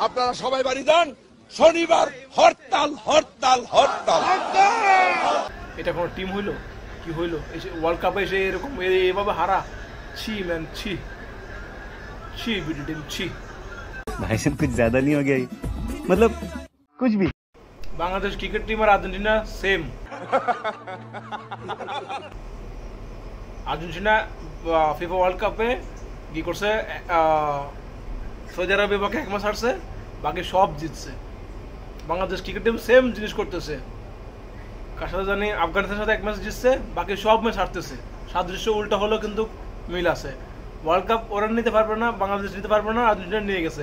আপনারা সবাই বাড়ি যান, শনিবার হরতাল হরতাল হরতাল। এটা কোনো টিম হইলো? কি হইলো? ওয়ার্ল্ড কাপে এসে এরকম এভাবে হারা, ছি ম্যান, ছি ছি বিডি টিম, ছি। भाई साहब कुछ ज्यादा नहीं हो गया? मतलब कुछ भी। বাংলাদেশ ক্রিকেট টিম আর Argentina same. Argentina FIFA World কাপে কি করছে, সৌদি আরবের পক্ষে 1 ম্যাচ হারছে, বাকি সব জিতছে। বাংলাদেশ ক্রিকেট টিম সেম জিনিস করতেছে। কার সাথে জানি আফগানিস্তানের সাথে 1 ম্যাচ জিতছে, বাকি সব ম্যাচ হারতেছে। সাদৃশ্য উল্টা হলো কিন্তু মিল আছে। ওয়ার্ল্ড কাপ ওরা নিতে পারবে না, বাংলাদেশ নিতে পারবে না, আর্জেন্টিনা নিয়ে গেছে।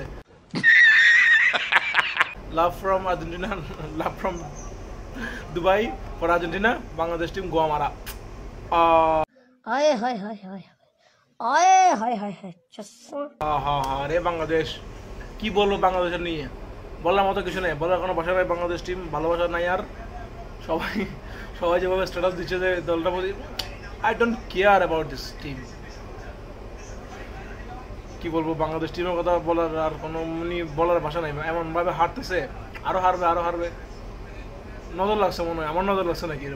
Love from Argentina, love from Dubai for Argentina. Bangladesh team গোয়া মারা। আয় হায় হায় হায় আয় হায় হায় হায় রে বাংলাদেশ, কি বলবো বাংলাদেশের নিয়ে? বলার মতো কিছু নেই, বলার কোনো ভাষা নাই। বাংলাদেশ টিম ভালোবাসা নাই আর। সবাই সবাই যেভাবে স্ট্যাটাস দিচ্ছে যে দলটা প্রতি, I don't care about this team. কি বলবো বাংলাদেশ টিমের কথা, বলার আর কোনো বলার ভাষা নাই। এমন ভাবে হারতেছে, আরো হারবে আরো হারবে। নজর লাগছে মনে হয়, আমার নজর লাগছে নাকি?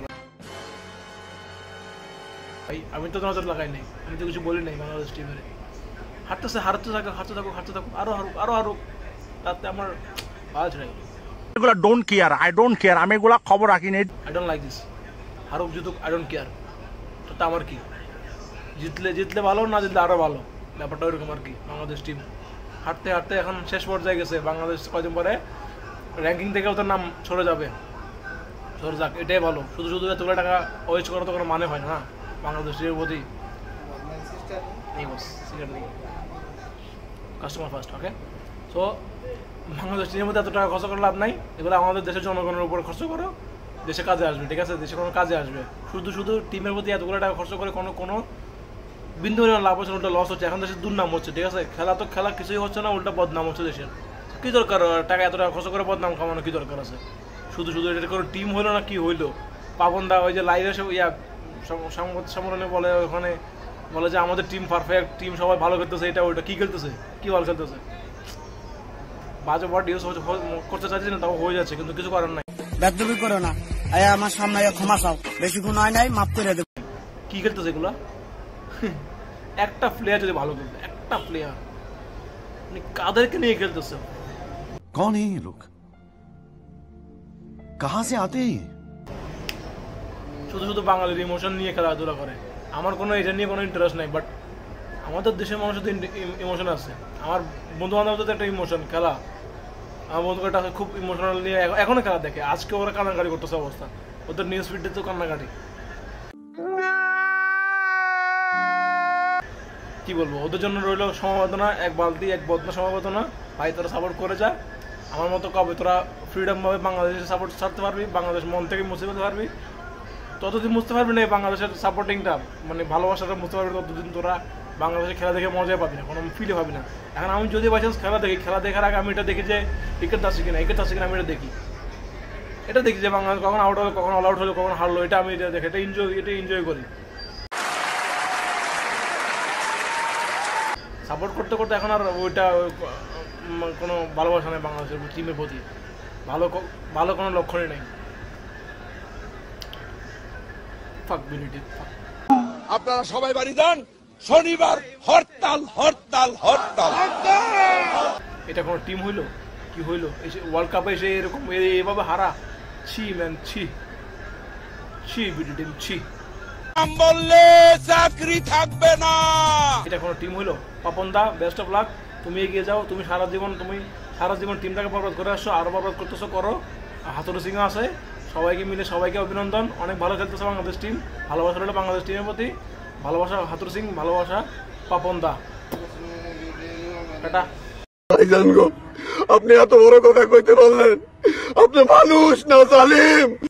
ভাই আমি তো নজর লাগাই নাই, আমি তো কিছু বলি নাই। বাংলাদেশ টিমের হারতেছে, হারতে থাকো হারতে থাকো হারতে থাকো, আরো হারুক আরো হারুক, তাতে আমার ভালো নাই। এগুলা don't care, I don't care, আমি এগুলা খবর রাখি নাই। I don't like this. হারুক জিতুক, আই ডোন্ট কেয়ার। তো আমার কি, জিতলে ভালো, না জিতলে আরো ভালো, ব্যাপারটা ওইরকম আর কি। বাংলাদেশ টিম হাঁটতে হাঁটতে এখন শেষ পর্যায়ে গেছে। বাংলাদেশ কয়দিন পরে র্যাঙ্কিং থেকে ওদের নাম সরে যাবে। সরে যাক, এটাই ভালো। শুধু শুধু এতগুলো টাকা ওয়েস্ট করা তো কোনো মানে হয় না বাংলাদেশ টিমের প্রতি। Customer first, okay? So Bangladesh টিমের মধ্যে এত টাকা খরচ করে লাভ নাই। এগুলো আমাদের দেশের জনগণের উপর খরচ করো, দেশে কাজে আসবে, ঠিক আছে? দেশে কোনো কাজে আসবে। শুধু শুধু টিমের প্রতি এতগুলো টাকা খরচ করে কোনো বিন্দু লাভ হচ্ছে, উল্টা লস হচ্ছে। এখন দেশের দুর্নাম হচ্ছে, ঠিক আছে? খেলা কিছুই হচ্ছে না, উল্টা বদনাম হচ্ছে দেশের। কি দরকার টাকা এত টাকা খরচ করে বদনাম খাওয়ানো? কি দরকার আছে? শুধু শুধু এটা কোনো টিম হইলো না, কি হইলো? পাবনদা ওই যে লাইভে সংবাদ সম্মেলনে বলে, ওখানে বলে যে আমাদের টিম পারফেক্ট, টিম সবাই ভালো খেলতেছে, এটা ওইটা। কি খেলতেছে? কি ভালো খেলতেছে? বাজে ওয়ার্ড ইউজ করতে চাইছি না, তাও হয়ে যাচ্ছে, কিন্তু কিছু করার নাই। বেদবি করো না, আমার সামনে ক্ষমা চাও, বেশি গুণ হয় নাই, মাফ করে দেবো। কি খেলতেছে এগুলা? একটা প্লেয়ার যদি ভালো খেলতে, একটা প্লেয়ার, কাদেরকে নিয়ে খেলতেছে? कौन है ये लोग, कहां से आते हैं? শুধু শুধু বাঙালির ইমোশন নিয়ে খেলাধুলা করে। আমার কোনো এটা নিয়ে কোনো ইন্টারেস্ট নাই, বাট আমাদের দেশের মানুষের তো ইমোশন আছে। আমার বন্ধু বান্ধবদের তো একটা ইমোশন খেলা। আমার বন্ধুটা খুব ইমোশনাল নিয়ে এখনো খেলা দেখে। আজকে ওরা কান্নাকাটি করতেছে অবস্থা, ওদের নিউজ ফিডে তো কান্নাকাটি। কি বলবো, ওদের জন্য রইল সমবেদনা, এক বালতি এক বদনা সমবেদনা। ভাই তোরা সাপোর্ট করে যা। আমার মতো কবে তোরা ফ্রিডম ভাবে বাংলাদেশের সাপোর্ট ছাড়তে পারবি, বাংলাদেশ মন থেকে মুছে ফেলতে পারবি? ততদিন বুঝতে পারবি না বাংলাদেশের সাপোর্টিংটা, মানে ভালোবাসাটা বুঝতে পারবি, ততদিন তোরা বাংলাদেশের খেলা দেখে মজাই পাবি না, কোনো ফিলে পাবি না। এখন আমি যদি বাই চান্স খেলা দেখি, খেলা দেখার আগে আমি এটা দেখি যে উইকেট আসছে কিনা, আমি এটা দেখি যে বাংলাদেশ কখন আউট হলো, কখন অল আউট হলো, কখন হারলো, এটা আমি এটা দেখি, এটা এনজয় করি। সাপোর্ট করতে করতে এখন আর ওইটা কোনো ভালোবাসা নেই বাংলাদেশের টিমের প্রতি, ভালো কোনো লক্ষণই নেই। আপনারা সবাই বাড়ি যান, শনিবার হরতাল হরতাল হরতাল। এটা কোনো টিম হইলো? কি হইলো? ওয়ার্ল্ড কাপে এসে এরকম এভাবে হারা, ছি ম্যান, ছি ছি বিডি টিম, ছি। বললে চাকরি থাকবে না। এটা কোনো টিম হইলো? Papon da, best of luck, তুমি এগিয়ে যাও। তুমি সারা জীবন টিমটাকে বরবাদ করে আসছো, আরো বরবাদ করতেছো, করো। হাতুড়ি সিং আছে, সবাইকে মিলে সবাইকে অভিনন্দন। অনেক ভালো খেলতেছে বাংলাদেশ টিম। ভালোবাসা রইল বাংলাদেশ টিমের প্রতি, ভালোবাসা হাতুড়ি সিং, ভালোবাসা পাপন দা। টাটা। আপনি এত বড় কথা কইতে পারলেন? আপনি মানুষ না জালিম।